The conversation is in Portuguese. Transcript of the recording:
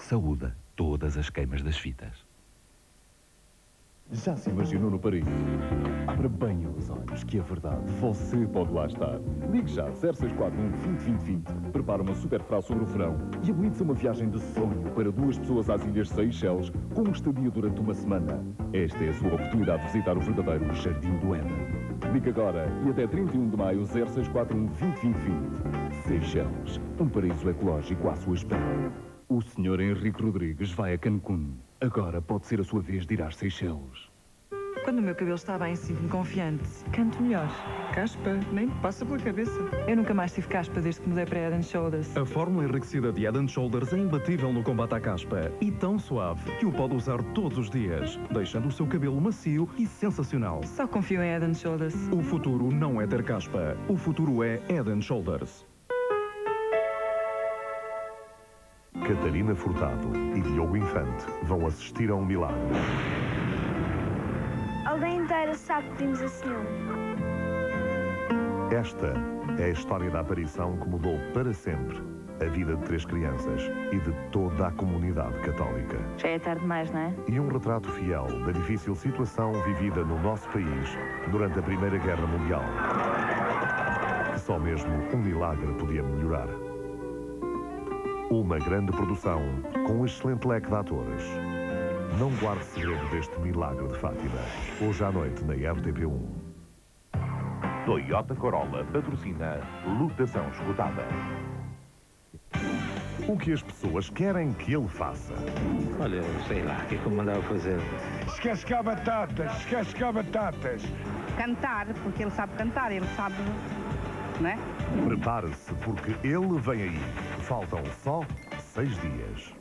saúda todas as queimas das fitas. Já se imaginou no paraíso? Abra bem os olhos que é verdade, você pode lá estar. Ligue já 0641 20 prepara uma super frase sobre o verão e habilite-se a uma viagem de sonho para 2 pessoas às Ilhas Seychelles com uma estadia durante uma semana. Esta é a sua oportunidade de visitar o verdadeiro Jardim do Éden. Ligue agora e até 31 de maio 0641 20 Seychelles, um paraíso ecológico à sua espera. O Sr. Henrique Rodrigues vai a Cancún. Agora pode ser a sua vez de ir às Seychelles. Quando o meu cabelo está bem, sinto-me confiante. Canto melhor. Caspa, nem me passa pela cabeça. Eu nunca mais tive caspa desde que mudei para Head & Shoulders. A fórmula enriquecida de Head & Shoulders é imbatível no combate à caspa e tão suave que o pode usar todos os dias, deixando o seu cabelo macio e sensacional. Só confio em Head & Shoulders. O futuro não é ter caspa. O futuro é Head & Shoulders. Catarina Furtado e Diogo Infante vão assistir a um milagre. A aldeia inteira sabe que pedimos esse nome. Esta é a história da aparição que mudou para sempre a vida de 3 crianças e de toda a comunidade católica. Já é tarde demais, não é? E um retrato fiel da difícil situação vivida no nosso país durante a Primeira Guerra Mundial. Que só mesmo um milagre podia melhorar. Uma grande produção com um excelente leque de atores. Não guarde segredo deste milagre de Fátima. Hoje à noite na RTP1. Toyota Corolla patrocina Lotação Esgotada. O que as pessoas querem que ele faça. Olha, sei lá, o que é que eu mandava fazer? Descascar batatas, descascar batatas. Cantar, porque ele sabe cantar, ele sabe, não é? Prepare-se, porque ele vem aí. Faltam só 6 dias.